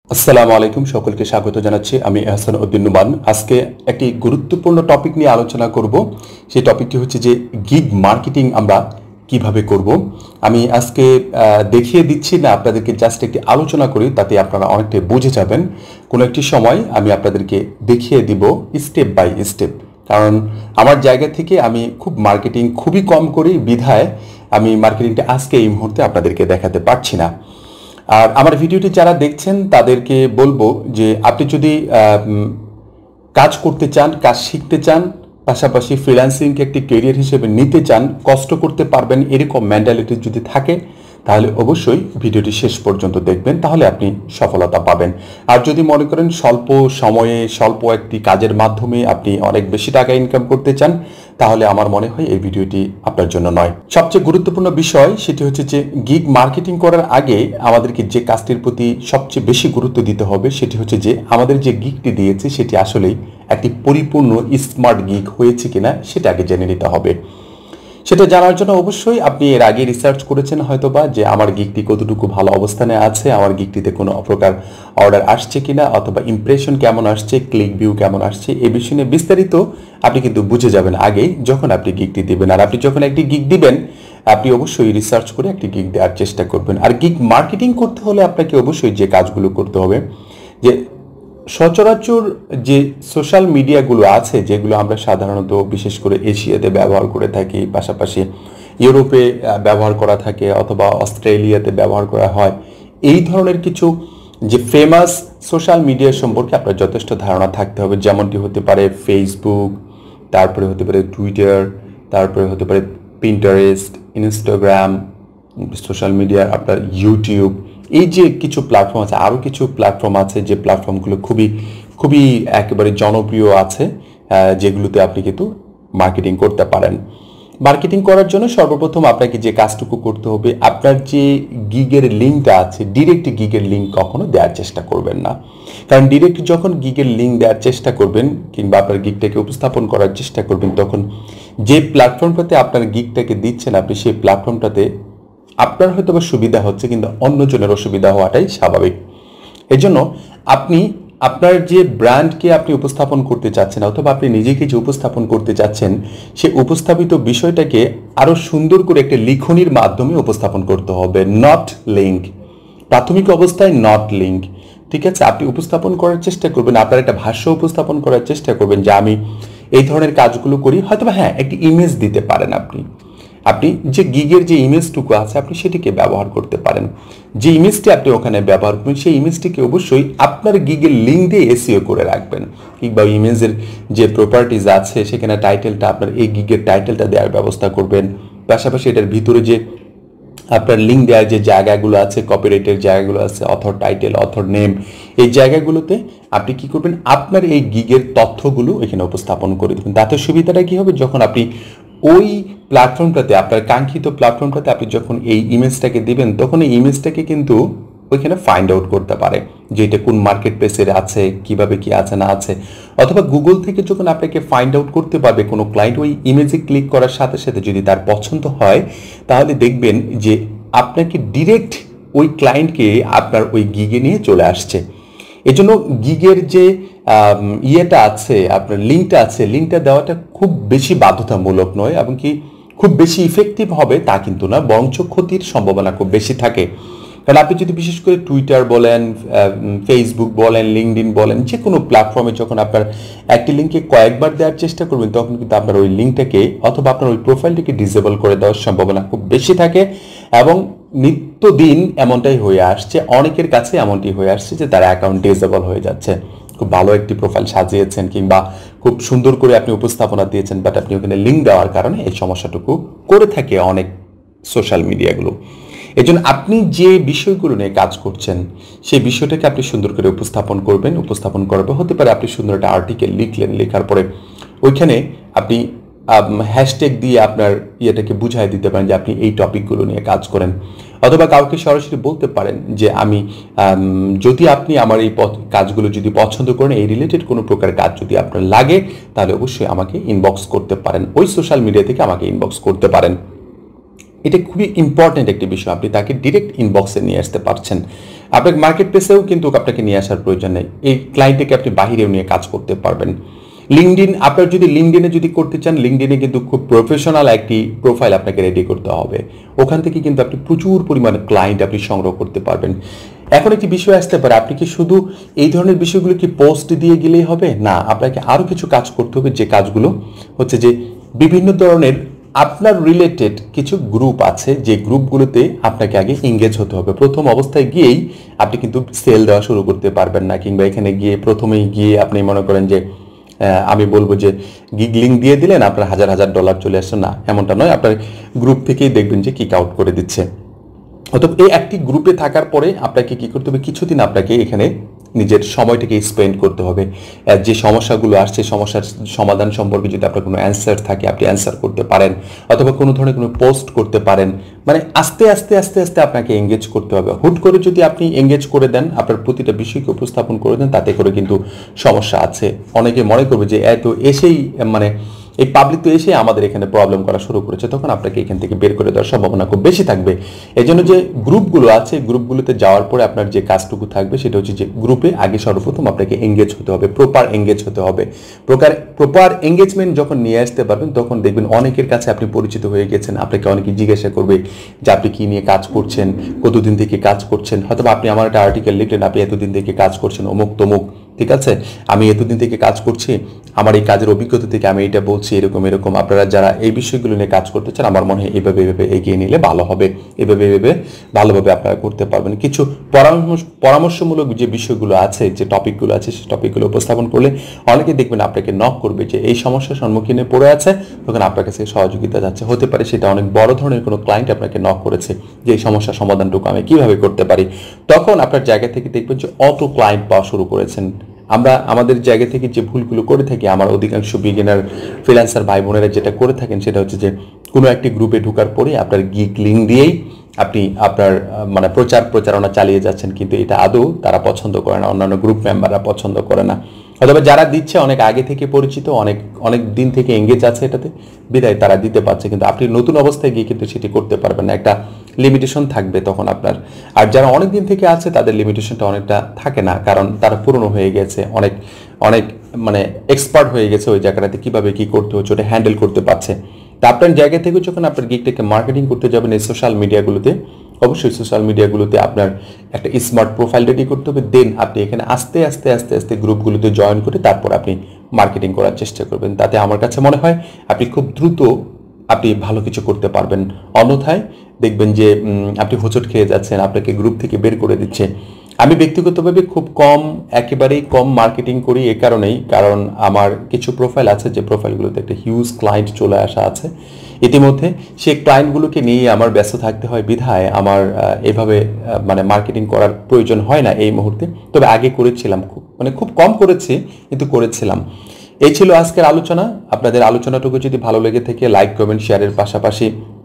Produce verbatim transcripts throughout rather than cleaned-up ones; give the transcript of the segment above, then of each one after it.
আসসালামু আলাইকুম, সকলকে স্বাগত জানাচ্ছি। আমি এহসান উদ্দিন নুমান। আজকে একটি গুরুত্বপূর্ণ টপিক নিয়ে আলোচনা করব। সেই টপিকটি হচ্ছে যে গিগ মার্কেটিং আমরা কিভাবে করব। আমি আজকে দেখিয়ে দিচ্ছি না, আপনাদেরকে জাস্ট একটি আলোচনা করি, তাতে আপনারা অনেকটাই বুঝে যাবেন। কোনো একটি সময় আমি আপনাদেরকে দেখিয়ে দিব স্টেপ বাই স্টেপ, কারণ আমার জায়গা থেকে আমি খুব মার্কেটিং খুবই কম করি, বিধায় আমি মার্কেটিংটা আজকে এই মুহূর্তে আপনাদেরকে দেখাতে পারছি না। আর আমার ভিডিওটি যারা দেখছেন তাদেরকে বলবো যে আপনি যদি কাজ করতে চান, কাজ শিখতে চান, পাশাপাশি ফ্রিল্যান্সিংকে একটি ক্যারিয়ার হিসেবে নিতে চান, কষ্ট করতে পারবেন এরকম মেন্টালিটি যদি থাকে, তাহলে অবশ্যই ভিডিওটি শেষ পর্যন্ত দেখবেন, তাহলে আপনি সফলতা পাবেন। আর যদি মনে করেন স্বল্প সময়ে স্বল্প একটি কাজের মাধ্যমে আপনি অনেক বেশি টাকা ইনকাম করতে চান, তাহলে আমার মনে হয় এই ভিডিওটি আপনার জন্য নয়। সবচেয়ে গুরুত্বপূর্ণ বিষয় সেটি হচ্ছে যে গিগ মার্কেটিং করার আগে আমাদেরকে যে কাজটির প্রতি সবচেয়ে বেশি গুরুত্ব দিতে হবে সেটি হচ্ছে যে আমাদের যে গিগটি দিয়েছে সেটি আসলেই একটি পরিপূর্ণ স্মার্ট গিগ হয়েছে কিনা সেটা আগে জেনে নিতে হবে। সেটা জানার জন্য অবশ্যই আপনি এর আগে রিসার্চ করেছেন হয়তোবা, যে আমার গিগটি কতটুকু ভালো অবস্থানে আছে, আমার গিগটিতে কোনো প্রকার অর্ডার আসছে কিনা, অথবা ইমপ্রেশন কেমন আসছে, ক্লিক ভিউ কেমন আসছে, এই বিষয় নিয়ে বিস্তারিত আপনি কিন্তু বুঝে যাবেন আগেই যখন আপনি গিগটি দিবেন। আর আপনি যখন একটি গিগ দিবেন আপনি অবশ্যই রিসার্চ করে একটি গিগ দেওয়ার চেষ্টা করবেন। আর গিগ মার্কেটিং করতে হলে আপনাকে অবশ্যই যে কাজগুলো করতে হবে, যে সচরাচর যে সোশ্যাল মিডিয়াগুলো আছে যেগুলো আমরা সাধারণত বিশেষ করে এশিয়াতে ব্যবহার করে থাকি, পাশাপাশি ইউরোপে ব্যবহার করা থাকে অথবা অস্ট্রেলিয়াতে ব্যবহার করা হয়, এই ধরনের কিছু যে ফেমাস সোশ্যাল মিডিয়া সম্পর্কে আপনার যথেষ্ট ধারণা থাকতে হবে। যেমনটি হতে পারে ফেসবুক, তারপরে হতে পারে টুইটার, তারপরে হতে পারে পিন্টারেস্ট, ইনস্টাগ্রাম, সোশ্যাল মিডিয়ার আপনার ইউটিউব, এই যে কিছু প্ল্যাটফর্ম আছে, আরও কিছু প্ল্যাটফর্ম আছে যে প্ল্যাটফর্মগুলো খুবই খুবই একেবারে জনপ্রিয় আছে, যেগুলোতে আপনি কিন্তু মার্কেটিং করতে পারেন। মার্কেটিং করার জন্য সর্বপ্রথম আপনাকে যে কাজটুকু করতে হবে, আপনার যে গিগের লিঙ্কটা আছে, ডিরেক্ট গিগের লিঙ্ক কখনো দেওয়ার চেষ্টা করবেন না। কারণ ডিরেক্ট যখন গিগের লিঙ্ক দেওয়ার চেষ্টা করবেন কিংবা আপনার গিগটাকে উপস্থাপন করার চেষ্টা করবেন, তখন যে প্ল্যাটফর্মটাতে আপনার গিগটাকে দিচ্ছেন আপনি সেই প্ল্যাটফর্মটাতে আপনার হয়তো বা সুবিধা হচ্ছে, কিন্তু অন্যজনের অসুবিধা হওয়াটাই স্বাভাবিক। এজন্য আপনি আপনার যে ব্র্যান্ডকে আপনি উপস্থাপন করতে চাচ্ছেন অথবা আপনি নিজেকে যে উপস্থাপন করতে চাচ্ছেন, সে উপস্থাপিত বিষয়টাকে আরও সুন্দর করে একটা লিখনির মাধ্যমে উপস্থাপন করতে হবে, নট লিঙ্ক। প্রাথমিক অবস্থায় নট লিঙ্ক, ঠিক আছে? আপনি উপস্থাপন করার চেষ্টা করবেন, আপনার একটা ভাষ্য উপস্থাপন করার চেষ্টা করবেন যে আমি এই ধরনের কাজগুলো করি, হয়তোবা হ্যাঁ একটি ইমেজ দিতে পারেন। আপনি আপনি যে গিগের যে ইমেজটুকু আছে আপনি সেটিকে ব্যবহার করতে পারেন। যে ইমেজটি আপনি ওখানে ব্যবহার করবেন সেই ইমেজটিকে অবশ্যই আপনার গিগের লিঙ্ক দিয়ে এসইও করে রাখবেন, কিংবা ইমেজের যে প্রপার্টিজ আছে সেখানে টাইটেলটা আপনার এই গিগের টাইটেলটা দেওয়ার ব্যবস্থা করবেন। পাশাপাশি এটার ভিতরে যে আপনার লিঙ্ক দেওয়ার যে জায়গাগুলো আছে, কপিরাইটের জায়গাগুলো আছে, অথর টাইটেল, অথর নেম, এই জায়গাগুলোতে আপনি কি করবেন, আপনার এই গিগের তথ্যগুলো এখানে উপস্থাপন করে দেবেন। তাতে সুবিধাটা কি হবে, যখন আপনি ওই প্ল্যাটফর্মটাতে আপনার কাঙ্ক্ষিত প্ল্যাটফর্মটাতে আপনি যখন এই ইমেজটাকে দিবেন, তখন এই ইমেজটাকে কিন্তু ওইখানে ফাইন্ড আউট করতে পারে যে এটা কোন মার্কেট প্লেসের আছে, কিভাবে কি আছে না আছে, অথবা গুগল থেকে যখন আপনাকে ফাইন্ড আউট করতে পারবে কোনো ক্লায়েন্ট, ওই ইমেজে ক্লিক করার সাথে সাথে যদি তার পছন্দ হয়, তাহলে দেখবেন যে আপনাকে ডিরেক্ট ওই ক্লায়েন্টকে আপনার ওই গিগে নিয়ে চলে আসছে। এজন্য গিগের যে ইয়েটা আছে, আপনার লিঙ্কটা আছে, লিঙ্কটা দেওয়াটা খুব বেশি বাধ্যতামূলক নয়, এবং কি খুব বেশি ইফেক্টিভ হবে তা কিন্তু না, বরঞ্চ ক্ষতির সম্ভাবনা খুব বেশি থাকে। কারণ আপনি যদি বিশেষ করে টুইটার বলেন, ফেসবুক বলেন, লিঙ্কডইন বলেন, যে কোনো প্ল্যাটফর্মে যখন আপনার একটি লিঙ্কে কয়েকবার দেওয়ার চেষ্টা করবেন, তখন কিন্তু আপনার ওই লিঙ্কটাকে অথবা আপনার ওই প্রোফাইলটিকে ডিসেবল করে দেওয়ার সম্ভাবনা খুব বেশি থাকে। এবং নিত্যদিন এমনটাই হয়ে আসছে, অনেকের কাছে এমনটি হয়ে আসছে যে তার অ্যাকাউন্ট ডিসেবল হয়ে যাচ্ছে। খুব ভালো একটি প্রোফাইল সাজিয়েছেন কিংবা খুব সুন্দর করে আপনি উপস্থাপনা দিয়েছেন, বাট আপনি ওখানে লিঙ্ক দেওয়ার কারণে এই সমস্যাটুকু করে থাকে অনেক সোশ্যাল মিডিয়াগুলো। এই জন্য আপনি যে বিষয়গুলো নিয়ে কাজ করছেন সেই বিষয়টাকে আপনি সুন্দর করে উপস্থাপন করবেন। উপস্থাপন করবে হতে পারে আপনি সুন্দর একটা আর্টিকেল লিখলেন, লেখার পরে ওইখানে আপনি হ্যাশট্যাগ দিয়ে আপনার ইয়েটাকে বুঝাই দিতে পারেন যে আপনি এই টপিকগুলো নিয়ে কাজ করেন, অথবা কাউকে সরাসরি বলতে পারেন যে আমি যদি আপনি আমার এই কাজগুলো যদি পছন্দ করেন, এই রিলেটেড কোনো প্রকার কাজ যদি আপনার লাগে, তাহলে অবশ্যই আমাকে ইনবক্স করতে পারেন, ওই সোশ্যাল মিডিয়া থেকে আমাকে ইনবক্স করতে পারেন। এটা খুবই ইম্পর্টেন্ট একটি বিষয়। আপনি তাকে ডিরেক্ট ইনবক্সে নিয়ে আসতে পারছেন। আপনার মার্কেট প্লেসেও কিন্তু আপনাকে নিয়ে আসার প্রয়োজন নেই। এই ক্লায়েন্টকে আপনি বাহিরেও নিয়ে কাজ করতে পারবেন। লিঙ্কডইন, আপনার যদি লিঙ্কডইনে যদি করতে চান, লিঙ্কডইনে কিন্তু খুব প্রফেশনাল একটি প্রোফাইল আপনাকে রেডি করতে হবে। ওখান থেকে কিন্তু আপনি প্রচুর পরিমাণে ক্লায়েন্ট আপনি সংগ্রহ করতে পারবেন। এখন একটি বিষয় আসতে পারে, আপনি কি শুধু এই ধরনের বিষয়গুলো কি পোস্ট দিয়ে গেলেই হবে? না, আপনাকে আরও কিছু কাজ করতে হবে। যে কাজগুলো হচ্ছে যে বিভিন্ন ধরনের আপনার রিলেটেড কিছু গ্রুপ আছে, যে গ্রুপগুলোতে আপনাকে আগে এঙ্গেজ হতে হবে। প্রথম অবস্থায় গিয়েই আপনি কিন্তু সেল দেওয়া শুরু করতে পারবেন না, কিংবা এখানে গিয়ে প্রথমেই গিয়ে আপনি মনে করেন যে আমি বলবো যে গিগ লিঙ্ক দিয়ে দিলেন আপনার হাজার হাজার ডলার চলে আসছে, না, এমনটা নয়। আপনার গ্রুপ থেকেই দেখবেন যে কিক আউট করে দিচ্ছে। অতএব এই একটি গ্রুপে থাকার পরে আপনাকে কি করতে হবে, কিছুদিন আপনাকে এখানে নিজের সময়টাকে স্পেন্ড করতে হবে। যে সমস্যাগুলো আসছে, সমস্যার সমাধান সম্পর্কে যদি আপনার কোনো অ্যান্সার থাকে, আপনি অ্যান্সার করতে পারেন, অথবা কোনো ধরনের কোনো পোস্ট করতে পারেন। মানে আস্তে আস্তে আস্তে আস্তে আপনাকে এঙ্গেজ করতে হবে। হুট করে যদি আপনি এঙ্গেজ করে দেন, আপনার প্রতিটা বিষয়কে উপস্থাপন করে দেন, তাতে করে কিন্তু সমস্যা আছে। অনেকে মনে করবে যে এত এসেই মানে এই পাবলিক তো এসে আমাদের এখানে প্রবলেম করা শুরু করেছে, তখন আপনাকে এখান থেকে বের করে দেওয়ার সম্ভাবনা খুব বেশি থাকবে। এই জন্য যে গ্রুপগুলো আছে, গ্রুপগুলোতে যাওয়ার পরে আপনার যে কাজটুকু থাকবে সেটা হচ্ছে যে গ্রুপে আগে সর্বপ্রথম আপনাকে এঙ্গেজ হতে হবে, প্রপার এঙ্গেজ হতে হবে। প্রকার প্রপার এঙ্গেজমেন্ট যখন নিয়ে আসতে পারবেন, তখন দেখবেন অনেকের কাছে আপনি পরিচিত হয়ে গেছেন। আপনাকে অনেকে জিজ্ঞাসা করবে যে আপনি কী নিয়ে কাজ করছেন, কতদিন থেকে কাজ করছেন। হয়তো আপনি আমার একটা আর্টিকেল লিখলেন, আপনি এতদিন থেকে কাজ করছেন অমুক তমুক, ঠিক আছে, আমি এতদিন থেকে কাজ করছি, আমার এই কাজের অভিজ্ঞতা থেকে আমি এটা বলছি, এরকম এরকম। আপনারা যারা এই বিষয়গুলো নিয়ে কাজ করতে চান, আমার মনে হয় এইভাবে এইভাবে এগিয়ে নিলে ভালো হবে, এভাবে এভাবে ভালোভাবে আপনারা করতে পারবেন। কিছু পরামর্শ পরামর্শমূলক যে বিষয়গুলো আছে, যে টপিকগুলো আছে, সেই টপিকগুলো উপস্থাপন করলে অনেকে দেখবেন আপনাকে নক করবে যে এই সমস্যার সম্মুখীনে পড়ে আছে, তখন আপনার কাছে সহযোগিতা যাচ্ছে। হতে পারে সেটা অনেক বড় ধরনের কোনো ক্লায়েন্ট আপনাকে নক করেছে যে এই সমস্যার সমাধানটুকু আমি কীভাবে করতে পারি। তখন আপনার জায়গা থেকে দেখবেন যে অত ক্লায়েন্ট পাওয়া শুরু করেছেন। আমরা আমাদের জায়গা থেকে যে ভুলগুলো করে থাকি, আমার অধিকাংশ বিগিনার ফ্রিল্যান্সার ভাই বোনেরা যেটা করে থাকেন, সেটা হচ্ছে যে কোনো একটি গ্রুপে ঢোকার পরে আপনার গিগ লিঙ্ক দিয়েই আপনি আপনার মানে প্রচার প্রচারণা চালিয়ে যাচ্ছেন, কিন্তু এটা আদৌ তারা পছন্দ করে না, অন্যান্য গ্রুপ মেম্বাররা পছন্দ করে না। অথবা যারা দিচ্ছে অনেক আগে থেকে পরিচিত, অনেক অনেক দিন থেকে এঙ্গেজ আছে এটাতে, বিদায় তারা দিতে পারছে, কিন্তু আপনি নতুন অবস্থায় গিয়ে কিন্তু সেটি করতে পারবেন না। একটা লিমিটেশন থাকবে তখন আপনার। আর যারা অনেক দিন থেকে আছে তাদের লিমিটেশনটা অনেকটা থাকে না, কারণ তারা পুরনো হয়ে গেছে, অনেক অনেক মানে এক্সপার্ট হয়ে গেছে ওই জায়গাটাতে, কীভাবে কী করতে হচ্ছে ওটা হ্যান্ডেল করতে পারছে। তা আপনার জায়গা থেকে যখন আপনার গিগটাকে মার্কেটিং করতে যাবেন এই সোশ্যাল মিডিয়াগুলোতে, অবশ্যই সোশ্যাল মিডিয়াগুলোতে আপনার একটা স্মার্ট প্রোফাইল রেডি করতে হবে। দেন আপনি এখানে আস্তে আস্তে আস্তে আস্তে গ্রুপগুলোতে জয়েন করে তারপর আপনি মার্কেটিং করার চেষ্টা করবেন। তাতে আমার কাছে মনে হয় আপনি খুব দ্রুত আপনি ভালো কিছু করতে পারবেন। অন্যথায় দেখবেন যে আপনি হোঁচট খেয়ে যাচ্ছেন, আপনাকে গ্রুপ থেকে বের করে দিচ্ছে। আমি ব্যক্তিগতভাবে খুব কম, একেবারেই কম মার্কেটিং করি এ কারণেই, কারণ আমার কিছু প্রোফাইল আছে যে প্রোফাইলগুলোতে একটা হিউজ ক্লায়েন্ট চলে আসা আছে ইতিমধ্যে। সেই ক্লায়েন্টগুলোকে নিয়ে আমার ব্যস্ত থাকতে হয়, বিধায় আমার এভাবে মানে মার্কেটিং করার প্রয়োজন হয় না এই মুহূর্তে। তবে আগে করেছিলাম, খুব মানে খুব কম করেছি, কিন্তু করেছিলাম। এই ছিল আজকের আলোচনা। আপনাদের আলোচনাটুকু যদি ভালো লেগে থাকে, লাইক কমেন্ট শেয়ারের পাশাপাশি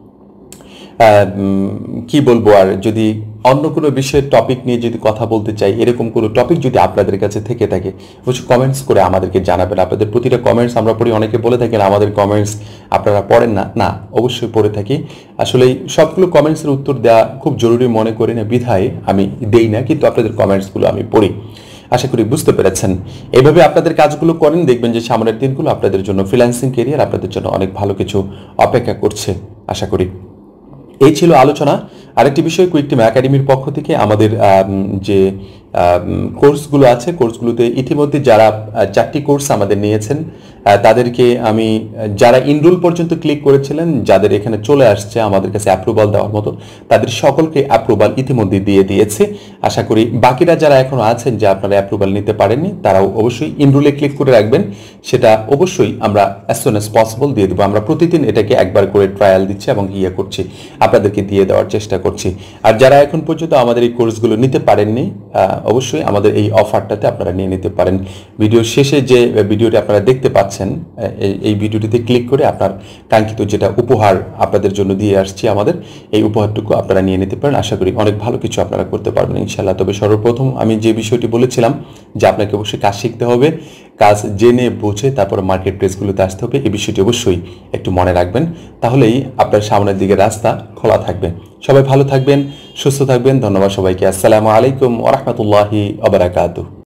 কি বলবো, আর যদি অন্য কোনো বিষয়ের টপিক নিয়ে যদি কথা বলতে চাই, এরকম কোনো টপিক যদি আপনাদের কাছে থেকে থাকে, অবশ্যই কমেন্টস করে আমাদেরকে জানাবেন। আপনাদের প্রতিটা কমেন্টস আমরা পড়ি। অনেকে বলে থাকেন আমাদের কমেন্টস আপনারা পড়েন না। না, অবশ্যই পড়ে থাকি। আসলে সবগুলো কমেন্টসের উত্তর দেওয়া খুব জরুরি মনে করি না, বিধায় আমি দেই না, কিন্তু আপনাদের কমেন্টসগুলো আমি পড়ি। আশা করি বুঝতে পেরেছেন। এইভাবে আপনাদের কাজগুলো করেন, দেখবেন যে সামনের দিনগুলো আপনাদের জন্য ফ্রিল্যান্সিং কেরিয়ার আপনাদের জন্য অনেক ভালো কিছু অপেক্ষা করছে আশা করি। এই ছিল আলোচনা। আরেকটি বিষয়, কুইক টিম একাডেমির পক্ষ থেকে আমাদের যে কোর্সগুলো আছে, কোর্সগুলোতে ইতিমধ্যে যারা চারটি কোর্স আমাদের নিয়েছেন তাদেরকে আমি, যারা ইনরোল পর্যন্ত ক্লিক করেছিলেন, যাদের এখানে চলে আসছে আমাদের কাছে অ্যাপ্রুভাল দেওয়ার মতো, তাদের সকলকে অ্যাপ্রুভাল ইতিমধ্যে দিয়ে দিয়েছে। আশা করি বাকিরা যারা এখনো আছেন যে আপনারা অ্যাপ্রুভাল নিতে পারেননি, তারাও অবশ্যই ইনরোলে ক্লিক করে রাখবেন। সেটা অবশ্যই আমরা অ্যাজ সুন অ্যাজ পসিবল দিয়ে দেবো। আমরা প্রতিদিন এটাকে একবার করে ট্রায়াল দিচ্ছি এবং ইয়ে করছি, আপনাদেরকে দিয়ে দেওয়ার চেষ্টা করছি। আর যারা এখন পর্যন্ত আমাদের এই কোর্সগুলো নিতে পারেননি, অবশ্যই আমাদের এই অফারটাতে আপনারা নিয়ে নিতে পারেন। ভিডিওর শেষে যে ভিডিওটি আপনারা দেখতে পাচ্ছেন, এই ভিডিওটিতে ক্লিক করে আপনার কাঙ্ক্ষিত যেটা উপহার আপনাদের জন্য দিয়ে আসছি আমাদের, এই উপহারটুকু আপনারা নিয়ে নিতে পারেন। আশা করি অনেক ভালো কিছু আপনারা করতে পারবেন ইনশাআল্লাহ। তবে সর্বপ্রথম আমি যে বিষয়টি বলেছিলাম যে আপনাকে অবশ্যই কাজ শিখতে হবে, কাজ জেনে বুঝে তারপর মার্কেট প্লেসগুলোতে আসতে হবে। এই বিষয়টি অবশ্যই একটু মনে রাখবেন, তাহলেই আপনার সামনের দিকে রাস্তা খোলা থাকবে। সবাই ভালো থাকবেন, সুস্থ থাকবেন। ধন্যবাদ সবাইকে। আসসালামু আলাইকুম ওয়া রাহমাতুল্লাহি ওয়া বারাকাতুহু।